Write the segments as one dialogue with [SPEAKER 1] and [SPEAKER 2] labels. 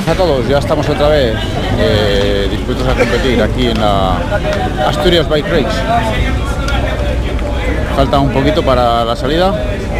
[SPEAKER 1] A todos, ya estamos otra vez dispuestos a competir aquí en la Asturias Bike Race. Falta un poquito para la salida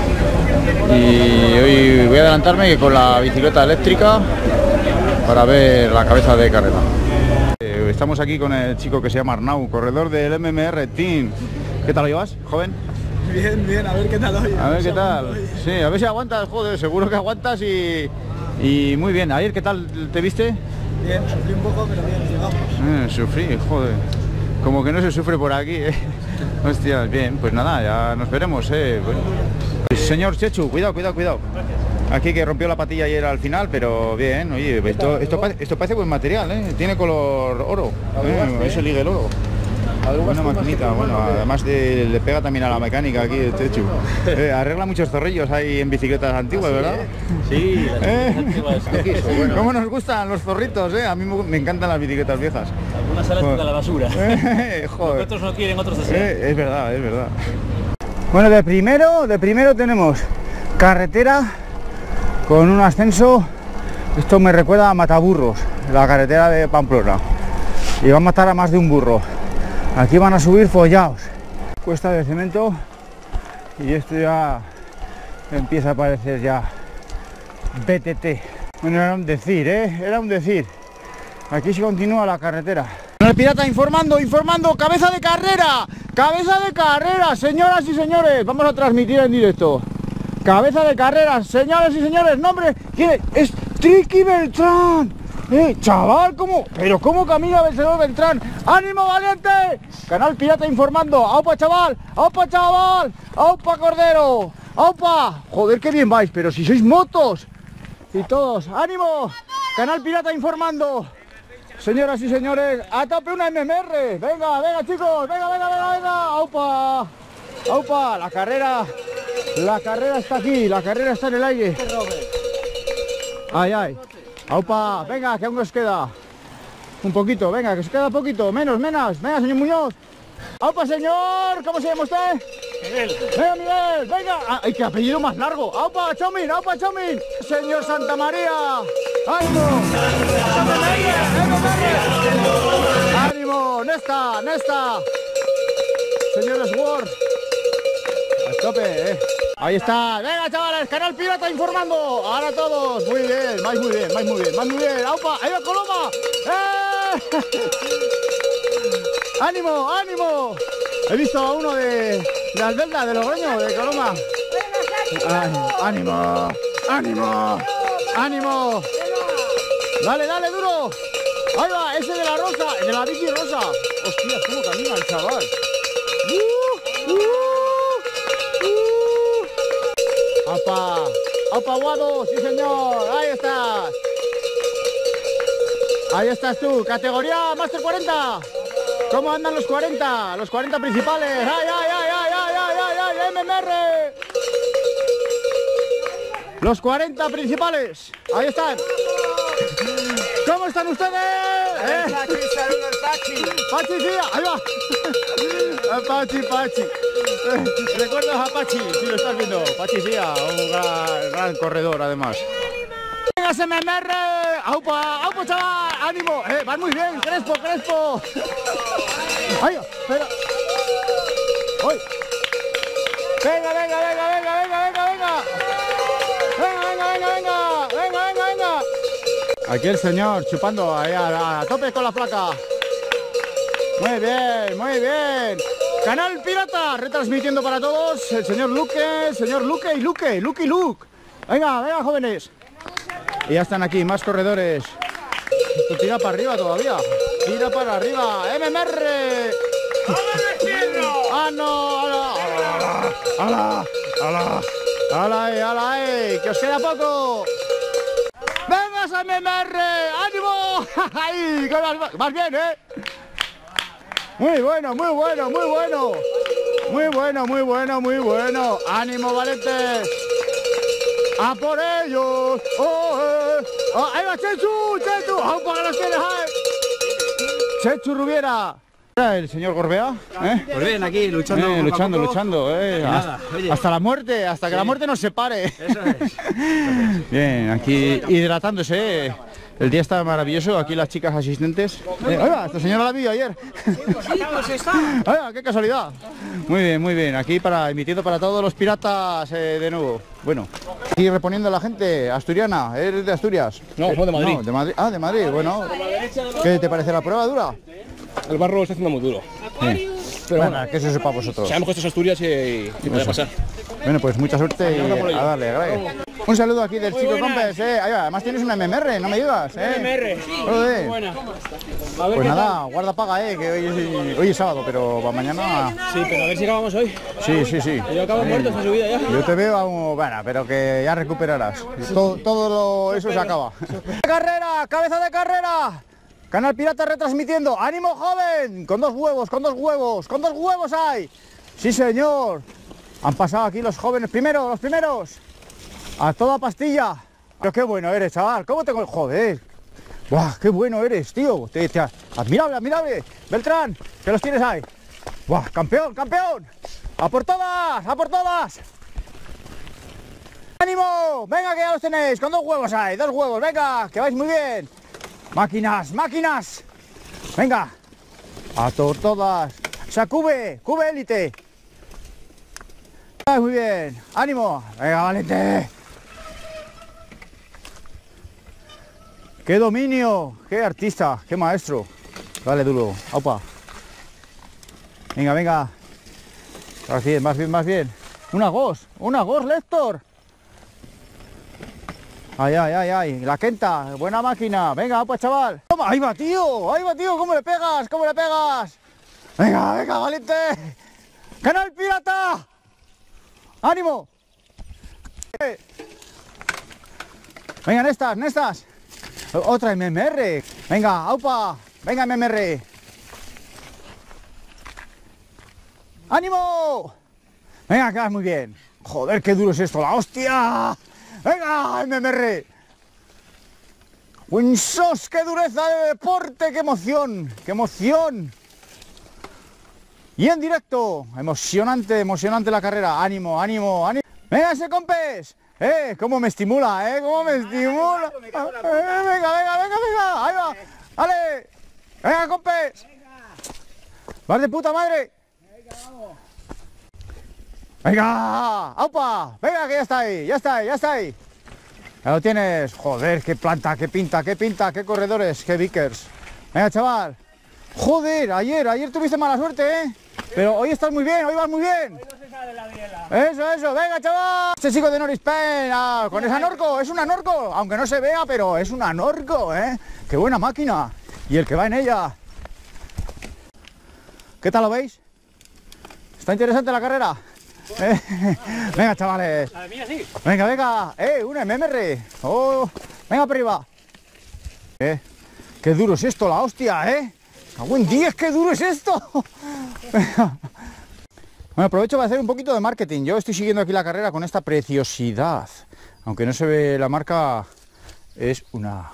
[SPEAKER 1] y hoy voy a adelantarme con la bicicleta eléctrica para ver la cabeza de carrera. Estamos aquí con el chico que se llama Arnau, corredor del MMR Team. ¿Qué tal lo llevas, joven?
[SPEAKER 2] Bien, bien, a ver qué tal hoy.
[SPEAKER 1] A ver qué tal. Sí, a ver si aguantas, joder, seguro que aguantas y muy bien. Ayer, ¿qué tal te viste?
[SPEAKER 2] Bien, sufrí un poco, pero bien, llegamos.
[SPEAKER 1] Sufrí, joder. Como que no se sufre por aquí, Hostia, bien, pues nada, ya nos veremos, Bueno. Señor Chechu, cuidado. Aquí que rompió la patilla ayer al final, pero bien, oye, esto parece buen material, Tiene color oro, eso liga el oro. Una maquinita, bueno, además le pega también a la mecánica aquí el Chechu. Arregla muchos zorrillos ahí en bicicletas antiguas, ¿verdad?
[SPEAKER 3] Sí, las antiguas.
[SPEAKER 1] Bueno. ¿Cómo nos gustan los zorritos, A mí me encantan las bicicletas viejas.
[SPEAKER 3] Algunas salen de la basura.
[SPEAKER 1] Joder.
[SPEAKER 3] Otros no quieren, otros desean.
[SPEAKER 1] Es verdad.
[SPEAKER 2] Bueno, de primero tenemos carretera con un ascenso. Esto me recuerda a Mataburros, la carretera de Pamplona. Y va a matar a más de un burro. Aquí van a subir follados. Cuesta de cemento. Y esto ya empieza a parecer ya BTT. Bueno, era un decir, Era un decir. Aquí se continúa la carretera. El pirata informando, cabeza de carrera, señoras y señores, vamos a transmitir en directo. Cabeza de carrera, señoras y señores, nombre, ¿quién es? Triqui Beltrán. Chaval, ¿cómo camina vencedor Beltrán? ¡Ánimo, valiente! Canal Pirata informando. ¡Aupa, chaval! ¡Aupa, cordero! ¡Aupa! Joder, qué bien vais, pero si sois motos. Y todos, ¡ánimo! Canal Pirata informando. Señoras y señores, a tope una MMR. Venga, chicos, venga. ¡Aupa! La carrera está aquí, la carrera está en el aire. Ay. ¡Aupa! Venga, que aún nos queda un poquito, venga, que os queda poquito, menos, venga, señor Muñoz. ¡Aupa, señor! ¿Cómo se llama usted?
[SPEAKER 3] Miguel.
[SPEAKER 2] Venga, Miguel, venga. ¡Ay, qué apellido más largo! ¡Aupa, Chomin! Señor Santa María. ¡Ánimo! ¡Ánimo! ¡Nesta! Señor Sword. A tope, Ahí está, venga chavales, Canal Pirata informando. Ahora todos, muy bien, vais muy bien. ¡Aupa! ¡Ahí va Coloma! ¡Ánimo! He visto a uno de Albelda, de Logroño, de Coloma. ¡Ánimo! Dale, duro. Ahí va, ese de la rosa, de la bici rosa. Hostias, cómo camina el chaval. ¡Aupa, Guado! ¡Sí, señor! Ahí estás tú, categoría Master 40. ¿Cómo andan los 40? Los 40 principales. ¡Ay! MMR. Los 40 principales. Ahí están. ¿Cómo están ustedes?
[SPEAKER 4] Aquí saluda el
[SPEAKER 2] Pachi, sí, ahí va. Pachi. ¿Recuerdas a Pachi? Si lo estás viendo. Pachi, sí, un gran corredor además. ¡Venga, MMR! ¡Aupa, chaval! ¡Ánimo! ¡Van muy bien! ¡Crespo! ¡Ay, espera! ¡Ay! ¡Venga! Aquí el señor chupando ahí a tope con la placa. Muy bien. Canal Pirata, retransmitiendo para todos. El señor Luque y Luke. Venga, jóvenes. Y ya están aquí, más corredores. Esto tira para arriba todavía. Tira para arriba. MMR. ¡Ah, no! ¡Hala! ¡Que os queda poco! ¡Vengas a MMR! ¡Ánimo! ¡Ay! ¡Más bien, Muy bueno. ¡Ánimo, valientes! ¡A por ellos! ¡Ahí va Chechu! ¡Aupa, que los tienes ahí! Chechu Rubiera. El señor Gorbea,
[SPEAKER 4] Pues bien, aquí luchando.
[SPEAKER 2] Luchando,
[SPEAKER 4] Nada, oye.
[SPEAKER 2] hasta la muerte, hasta que la muerte nos separe.
[SPEAKER 4] Eso es.
[SPEAKER 2] Bien, aquí hidratándose,
[SPEAKER 1] El día está maravilloso, aquí las chicas asistentes. Oiga, esta señora la vi ayer. Oiga, qué casualidad. Muy bien, aquí emitiendo para todos los piratas de nuevo. Bueno, aquí reponiendo a la gente asturiana. ¿Eres de Asturias?
[SPEAKER 3] No, de Madrid.
[SPEAKER 1] No, de Madrid. Ah, de Madrid, bueno. ¿Qué te parece la prueba dura?
[SPEAKER 3] El barro está haciendo muy duro.
[SPEAKER 1] Sí. Pero bueno, que eso sepa vosotros.
[SPEAKER 3] Sabemos que esto es Asturias y puede pasar.
[SPEAKER 1] Bueno, pues mucha suerte y a darle, gracias. Un saludo aquí del Chico Compes, Ahí va, además tienes una MMR, no me digas,
[SPEAKER 5] MMR, buena.
[SPEAKER 1] Pues nada, guarda paga, que hoy es sábado, pero para mañana...
[SPEAKER 5] Sí, pero a ver si acabamos hoy.
[SPEAKER 1] Sí.
[SPEAKER 5] Yo acabo muerto esta subida ya.
[SPEAKER 1] Yo te veo, bueno, pero que ya recuperarás. Todo eso se acaba. ¡Carrera! ¡Cabeza de carrera! Canal Pirata retransmitiendo. ¡Ánimo, joven! Con dos huevos hay. Sí, señor. Han pasado aquí los jóvenes los primeros. A toda pastilla. Pero qué bueno eres, chaval. ¿Cómo tengo el joder? ¡Buah, qué bueno eres, tío! Admirable. Beltrán, que los tienes ahí. ¡Buah, campeón! ¡A por todas! ¡Ánimo! Venga, que ya los tenéis. Con dos huevos, venga, que vais muy bien. Máquinas. Venga. A por todas. O sea, Cube élite. Muy bien. Ánimo. Venga, valiente. ¡Qué dominio! ¡Qué artista! ¡Qué maestro! Dale duro, opa. Venga. Más bien. Una gos, Lector. Ay. La Kenta, buena máquina. Venga, opa, chaval. Toma, ahí va, tío. ¿Cómo le pegas? Venga, valiente. ¡Canal Pirata! ¡Ánimo! Venga, Nestas. Otra MMR. Venga, aupa. Venga, MMR. ¡Ánimo! Venga, que vas muy bien. Joder, qué duro es esto, la hostia. Venga, MMR. Buen sos, qué dureza de deporte, qué emoción. Y en directo, emocionante la carrera. Ánimo. Venga, ese compes. Cómo me estimula, Venga. Ahí va. Dale. Venga, compes. Vas de puta madre. Venga, aupa. Venga, que ya está ahí. Ya lo tienes. Joder, qué planta, qué pinta, qué corredores, qué Vickers. Venga, chaval. Joder, ayer tuviste mala suerte, Pero hoy estás muy bien, hoy vas muy bien.
[SPEAKER 5] Hoy no se sale la biela.
[SPEAKER 1] Eso, venga, chaval. Este chico de Norris Pen, con esa Norco, es una Norco, aunque no se vea, pero es una Norco, Qué buena máquina. Y el que va en ella. ¿Qué tal lo veis? ¿Está interesante la carrera? Venga, chavales.
[SPEAKER 5] La mía sí.
[SPEAKER 1] Venga. Una MMR. Venga para arriba. Qué duro es esto, la hostia, ¡Buen día! ¡Qué duro es esto! Bueno, aprovecho para hacer un poquito de marketing. Yo estoy siguiendo aquí la carrera con esta preciosidad. Aunque no se ve la marca, es una...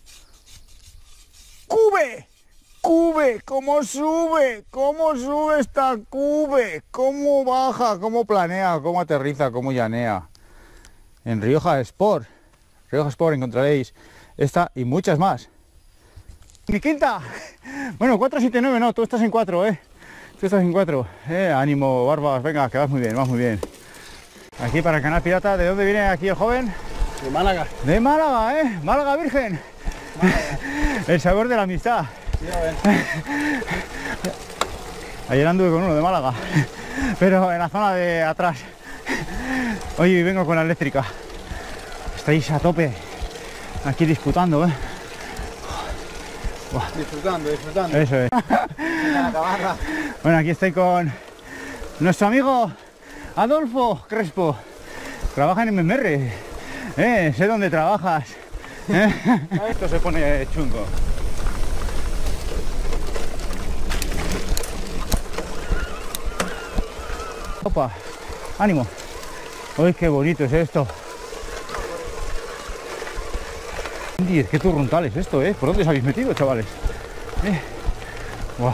[SPEAKER 1] ¡Cube! ¿Cómo sube esta Cube? ¿Cómo baja? ¿Cómo planea? ¿Cómo aterriza? ¿Cómo llanea? En Rioja Sport encontraréis esta y muchas más. Mi quinta. Bueno, 479, no, tú estás en 4, Tú estás en 4. Ánimo, Barbas, venga, que vas muy bien. Aquí para el Canal Pirata, ¿de dónde viene aquí el joven?
[SPEAKER 5] De Málaga.
[SPEAKER 1] De Málaga, Málaga Virgen. El sabor de la amistad.
[SPEAKER 5] Sí, a ver.
[SPEAKER 1] Ayer anduve con uno de Málaga, pero en la zona de atrás. Hoy vengo con la eléctrica. Estáis a tope aquí disputando,
[SPEAKER 5] Disfrutando.
[SPEAKER 1] Eso es. Bueno, aquí estoy con nuestro amigo Adolfo Crespo. Trabaja en MMR. Sé dónde trabajas. Esto se pone chungo. Opa, ánimo. Uy, qué bonito es esto. Qué turruntal es esto, ¿Por dónde os habéis metido, chavales? Buah.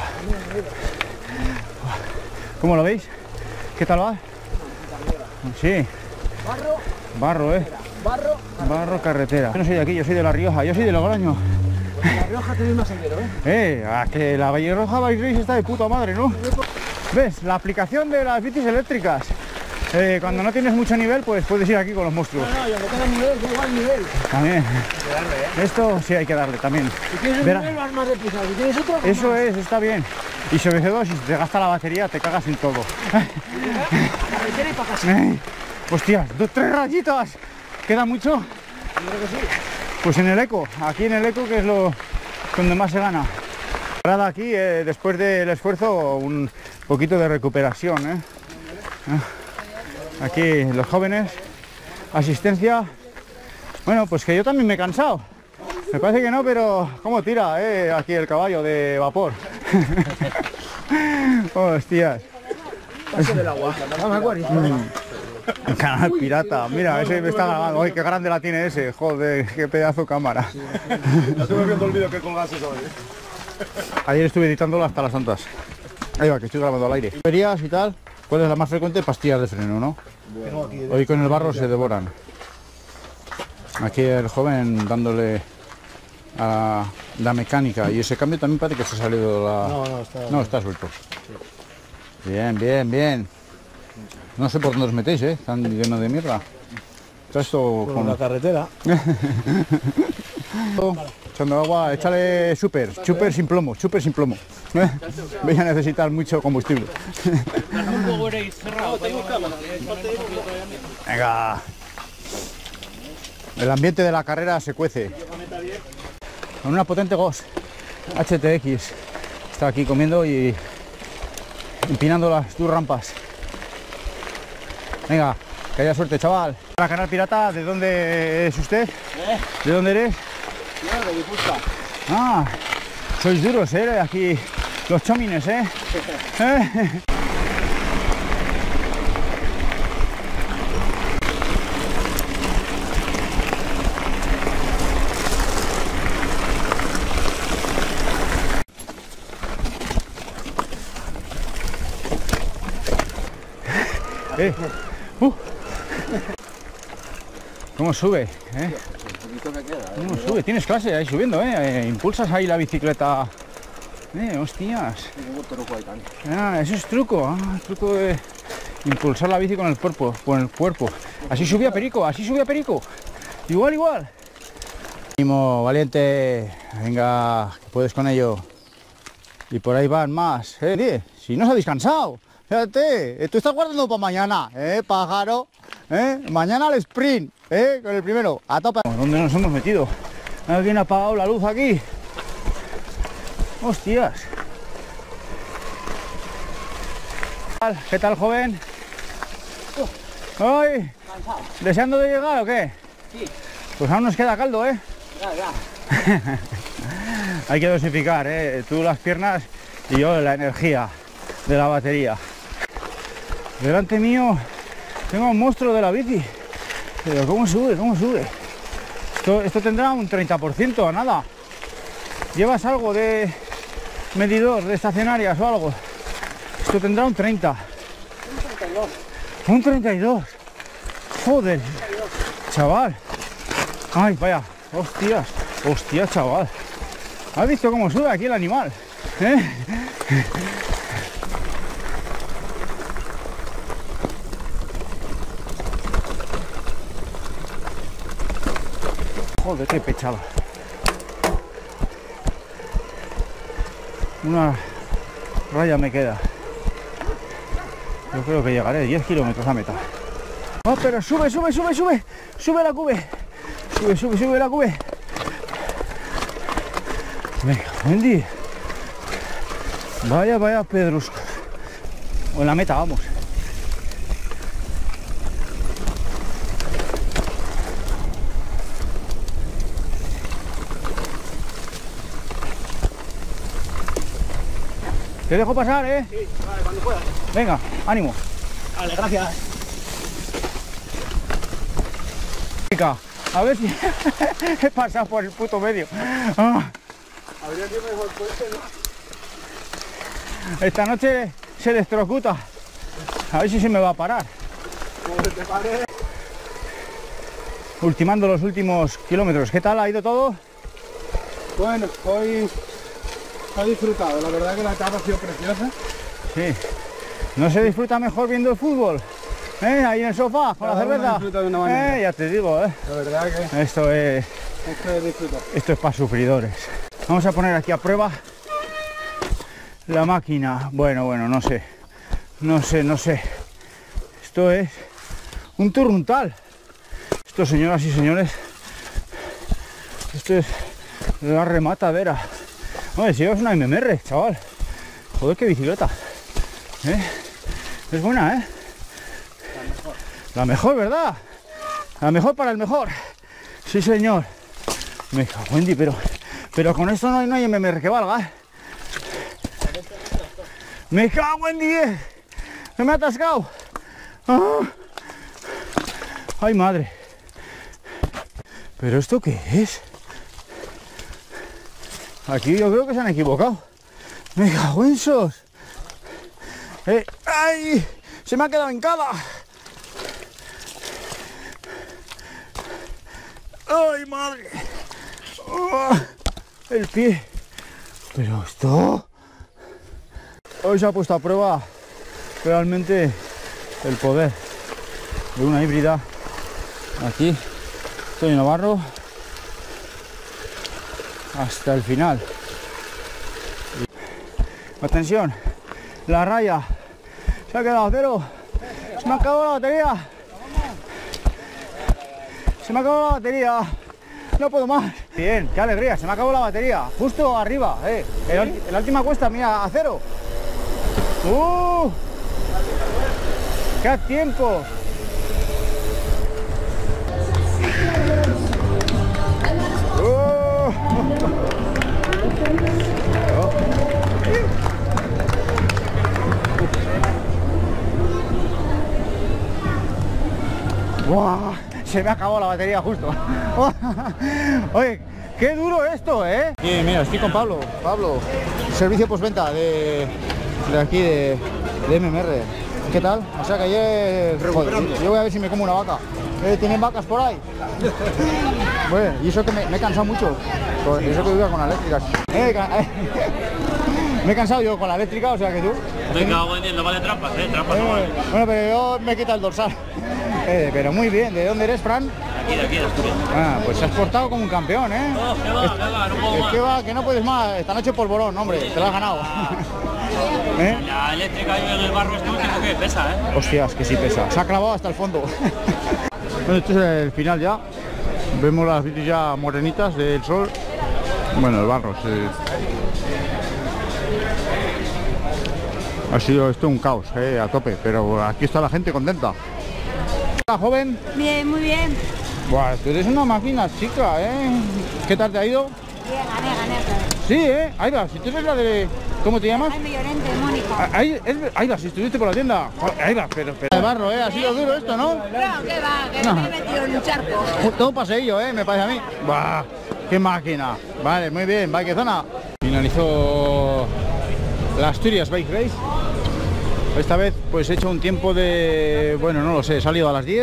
[SPEAKER 1] ¿Cómo lo veis? ¿Qué tal va? Sí. Barro,
[SPEAKER 2] Barro, carretera. Yo no soy de aquí, yo soy de La Rioja, yo soy de Logroño.
[SPEAKER 5] La Rioja tenéis más sendero,
[SPEAKER 2] A que la Valle Roja Bike Race está de puta madre, ¿no? ¿Ves? La aplicación de las bicis eléctricas. Cuando no tienes mucho nivel, pues puedes ir aquí con los monstruos.
[SPEAKER 5] No, y aunque tenga nivel, da igual nivel.
[SPEAKER 2] También. Esto sí hay que darle también.
[SPEAKER 5] Si tienes un
[SPEAKER 2] Verá.
[SPEAKER 5] nivel vas más deprisa, si tienes otro... vas
[SPEAKER 2] Eso
[SPEAKER 5] más.
[SPEAKER 2] es, está bien. Y sobre todo, si te gasta la batería, te cagas en todo.
[SPEAKER 5] Carretera y para casa.
[SPEAKER 2] Hostias, 3 rayitas. ¿Queda mucho?
[SPEAKER 5] Yo creo que sí.
[SPEAKER 2] Pues en el eco, aquí en el eco, que es lo donde más se gana. Ahora aquí, después del esfuerzo, un poquito de recuperación. Aquí los jóvenes, asistencia. Bueno, pues que yo también me he cansado. Me parece que no, pero cómo tira aquí el caballo de vapor. Hostias.
[SPEAKER 5] Paso del agua. Vamos, Acuario.
[SPEAKER 2] El canal pirata, mira, ese me está grabando. Ay, qué grande la tiene ese, joder, qué pedazo de cámara.
[SPEAKER 5] Ya estuve viendo el vídeo que colgaste hoy.
[SPEAKER 2] Ayer estuve editándolo hasta las tantas. Ahí va, que estoy grabando al aire. Tuberías y tal, ¿cuál es la más frecuente? Pastillas de freno, ¿no? Hoy con el barro se devoran. Aquí el joven dándole a la mecánica. Y ese cambio también parece que se ha salido la... No, está suelto. Bien, bien, bien. No sé por dónde os metéis, tan lleno de mierda. Está esto
[SPEAKER 5] Con la carretera.
[SPEAKER 2] Echando agua, échale súper sin plomo, súper sin plomo. Voy a necesitar mucho combustible. Venga. El ambiente de la carrera se cuece. Con una potente Ghost HTX. Está aquí comiendo y empinando las 2 rampas. Venga, que haya suerte, chaval. La Canal Pirata, ¿de dónde es usted? ¿De dónde eres?
[SPEAKER 5] Yo de Guipúzcoa.
[SPEAKER 2] Ah, sois duros, aquí los chomines, ¿Cómo sube? ¿Cómo sube? Tienes clase ahí subiendo, impulsas ahí la bicicleta. Hostias. Eso es truco, truco de impulsar la bici con el cuerpo, Así subía Perico, Igual. Ánimo, valiente. Venga, que puedes con ello. Y por ahí van más. Si no os habéis cansado. Fíjate, tú estás guardando para mañana, pájaro. Mañana al sprint, con el primero, a tope. ¿Dónde nos hemos metido? ¿Alguien ha apagado la luz aquí? Hostias. ¿Qué tal, joven? ¿Hoy? ¿Deseando de llegar o qué?
[SPEAKER 5] Sí.
[SPEAKER 2] Pues aún nos queda caldo,
[SPEAKER 5] Ya.
[SPEAKER 2] Hay que dosificar, tú las piernas y yo la energía de la batería. Delante mío tengo un monstruo de la bici. Pero ¿cómo sube? Esto tendrá un 30% a nada. ¿Llevas algo de medidor de estacionarias o algo? Esto tendrá un 30. Un 32. Joder. Chaval. Ay, vaya. Hostia, chaval. ¿Has visto cómo sube aquí el animal? Joder, qué pechada. Una raya me queda. Yo creo que llegaré 10 kilómetros a meta. Oh, pero sube la cube. Sube la cube. Venga, Wendy. Vaya pedrusco. O en la meta, vamos. Te dejo pasar,
[SPEAKER 5] Sí, vale, cuando puedas.
[SPEAKER 2] Venga, ánimo.
[SPEAKER 5] Vale, gracias.
[SPEAKER 2] A ver si he pasado por el puto medio.
[SPEAKER 5] Habría que ir mejor puente, ¿no?
[SPEAKER 2] Esta noche se electrocuta. A ver si se me va a parar.
[SPEAKER 5] Como se te pare.
[SPEAKER 2] ultimando los últimos kilómetros. ¿Qué tal ha ido todo?
[SPEAKER 5] Bueno, hoy he disfrutado, la verdad que la etapa ha sido preciosa.
[SPEAKER 2] Sí. ¿No se disfruta mejor viendo el fútbol? Ahí en el sofá, con la
[SPEAKER 5] Cada uno
[SPEAKER 2] cerveza.
[SPEAKER 5] disfruta de una manera.
[SPEAKER 2] Ya te digo,
[SPEAKER 5] La verdad que
[SPEAKER 2] Esto es
[SPEAKER 5] disfrutar.
[SPEAKER 2] Esto es para sufridores. Vamos a poner aquí a prueba la máquina. Bueno, no sé. Esto es un turruntal. Esto, señoras y señores, esto es la rematadera. Oye, si llevas una MMR, chaval. Joder, qué bicicleta. Es buena, La mejor, ¿verdad? La mejor para el mejor. Sí, señor. Me cago en ti, pero con esto no hay MMR que valga, Me cago en 10. Se me ha atascado. Ay, madre. ¿Pero esto qué es? Aquí yo creo que se han equivocado. Me cago en sos. ¡Ay! Se me ha quedado hincada. ¡Ay, madre! El pie. Pero esto... Hoy se ha puesto a prueba realmente el poder de una híbrida. Aquí estoy en Navarro hasta el final. Atención, la raya se ha quedado a cero. Se me acabó la batería. Se me acabó la batería. No puedo más. Bien, qué alegría, se me acabó la batería. Justo arriba, en la última cuesta, mira, a cero. ¡Qué tiempo! ¡Wow! Se me acabó la batería justo. Oye, qué duro esto, Bien, mira, estoy con Pablo. Pablo, servicio postventa de aquí de MMR. ¿Qué tal? O sea que ayer... Joder, yo voy a ver si me como una vaca. ¿Tienen vacas por ahí? Bueno, y eso que me he cansado mucho. Y eso que iba con la eléctrica. Me he cansado yo con la eléctrica, o sea que tú.
[SPEAKER 6] Me cago en 10, no vale trampas, trampas no vale.
[SPEAKER 2] Bueno, pero yo me quita el dorsal. Pero muy bien, ¿de dónde eres, Fran?
[SPEAKER 6] De aquí, de Asturias.
[SPEAKER 2] Pues se has portado como un campeón,
[SPEAKER 6] No, que va, no puedo más.
[SPEAKER 2] Que va, que no puedes más. Esta noche polvorón, hombre, te lo has ganado.
[SPEAKER 6] La eléctrica ahí en el barro este último que pesa,
[SPEAKER 2] Hostias, que sí pesa. Se ha clavado hasta el fondo. Bueno, este es el final ya. Vemos las bicis ya morenitas del sol. Bueno, el barro. Ha sido esto un caos, a tope. Pero aquí está la gente contenta. Hola, joven.
[SPEAKER 7] Bien, muy bien.
[SPEAKER 2] Buah, tú eres una máquina, chica, ¿Qué tal te ha ido?
[SPEAKER 7] Bien, gané.
[SPEAKER 2] Sí, ahí va, si tú eres la de... ¿Cómo te llamas?
[SPEAKER 7] Ay, Llorente, Mónica.
[SPEAKER 2] Ahí va, si estuviste por la tienda. Ahí va, pero... De barro, ha sido duro esto, ¿no?
[SPEAKER 7] No, que va, que me he metido en un charco.
[SPEAKER 2] Todo un paseillo, me parece a mí. Buah, qué máquina. Vale, muy bien, ¿qué zona? Finalizó la Asturias Bike Race. Esta vez pues he hecho un tiempo de... Bueno, no lo sé, he salido a las 10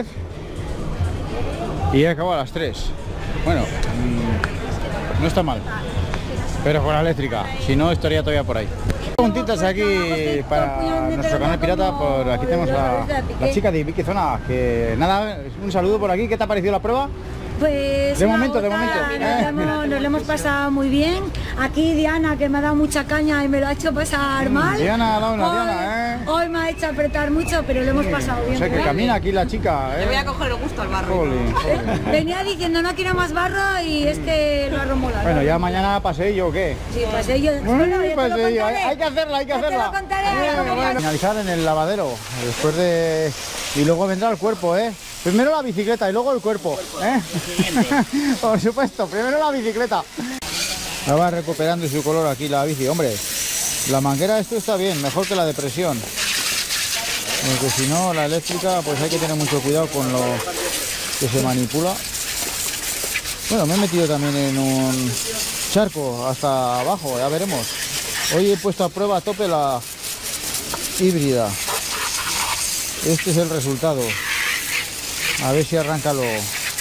[SPEAKER 2] y he acabado a las 3. Bueno, no está mal, pero con la eléctrica, si no estaría todavía por ahí. Preguntitas aquí para nuestro canal pirata. Por aquí tenemos a la chica de Vicky Zona, que nada, un saludo por aquí. ¿Qué te ha parecido la prueba?
[SPEAKER 7] Pues
[SPEAKER 2] de momento.
[SPEAKER 7] Nos lo hemos pasado muy bien. Aquí Diana, que me ha dado mucha caña y me lo ha hecho pasar mal.
[SPEAKER 2] Diana ha dado una Diana,
[SPEAKER 7] Hoy me ha hecho apretar mucho, pero lo hemos pasado bien.
[SPEAKER 2] O sea que camina aquí la chica,
[SPEAKER 8] Le voy a coger el gusto al barro.
[SPEAKER 2] Jolín.
[SPEAKER 7] Venía diciendo no quiero más barro y es que el barro mola.
[SPEAKER 2] Bueno, ya mañana paseillo, ¿o qué?
[SPEAKER 7] Sí, paseillo.
[SPEAKER 2] Bueno, paseillo. Hay que hacerla,
[SPEAKER 7] Te lo contaré.
[SPEAKER 2] Finalizar en el lavadero, después de... Y luego vendrá el cuerpo, Primero la bicicleta y luego el cuerpo, Por supuesto, primero la bicicleta. La va recuperando su color aquí la bici. Hombre, la manguera esto está bien, mejor que la de presión. Porque si no, la eléctrica, pues hay que tener mucho cuidado con lo que se manipula. Bueno, me he metido también en un charco hasta abajo, ya veremos. Hoy he puesto a prueba a tope la híbrida. Este es el resultado. A ver si arranca luego.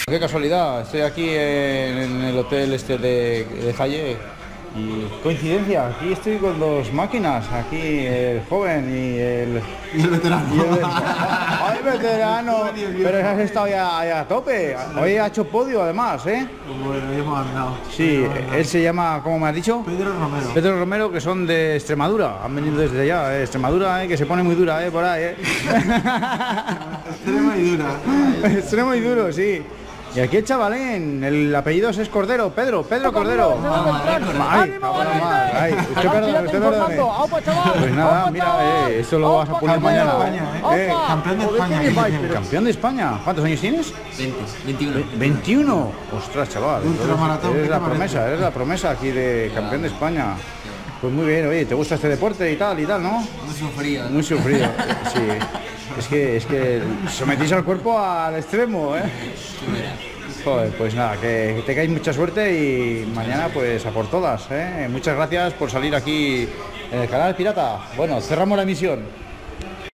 [SPEAKER 1] Qué casualidad, estoy aquí en el hotel este de Halle y coincidencia, aquí estoy con dos máquinas, aquí el joven y el
[SPEAKER 5] veterano.
[SPEAKER 1] ¡Ay, veterano! Pero has estado ya a tope, hoy ha hecho podio además, ¿eh?
[SPEAKER 5] Bueno, ya hemos andado.
[SPEAKER 1] Sí, él se llama, ¿cómo me has dicho?
[SPEAKER 5] Pedro Romero.
[SPEAKER 1] Pedro Romero, que son de Extremadura, han venido desde allá, Extremadura, que se pone muy dura, por ahí,
[SPEAKER 5] Extrema y dura.
[SPEAKER 1] Extremo y duro, sí. Y aquí el chavalín, el apellido es Cordero, Pedro Cordero. Ay, usted perdone. Pues nada, mira, esto lo vas a poner mañana.
[SPEAKER 5] Campeón de España.
[SPEAKER 1] Campeón de España. ¿Cuántos años tienes?
[SPEAKER 6] 21.
[SPEAKER 1] 21. Ostras, chaval.
[SPEAKER 5] Ultramaratón,
[SPEAKER 1] Eres
[SPEAKER 5] ¿qué te parece?
[SPEAKER 1] eres la promesa aquí de campeón de España. Pues muy bien, oye, ¿te gusta este deporte y tal, no?
[SPEAKER 6] Muy sufrido.
[SPEAKER 1] Muy sufrido, sí. Es que sometís al cuerpo al extremo, ¿eh? Joder, pues nada, que tengáis mucha suerte y mañana pues a por todas, ¿eh? Muchas gracias por salir aquí en el canal Pirata. Bueno, cerramos la emisión.